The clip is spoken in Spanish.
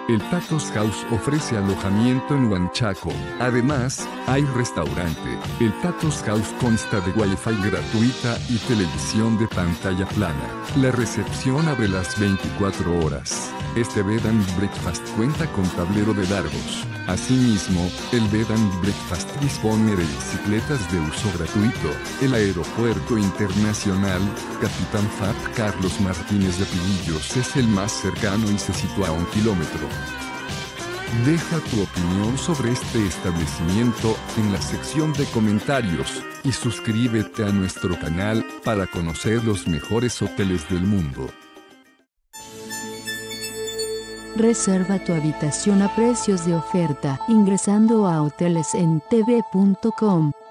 El Patos House ofrece alojamiento en Huanchaco. Además, hay restaurante. El Patos House consta de Wi-Fi gratuita y televisión de pantalla plana. La recepción abre las 24 horas. Este Bed and Breakfast cuenta con tablero de dardos. Asimismo, el Bed and Breakfast dispone de bicicletas de uso gratuito. El Aeropuerto Internacional Capitán Fat Carlos Martínez de Pinillos es el más cercano y se sitúa a 1 kilómetro. Deja tu opinión sobre este establecimiento en la sección de comentarios y suscríbete a nuestro canal para conocer los mejores hoteles del mundo. Reserva tu habitación a precios de oferta ingresando a hotelesentv.com.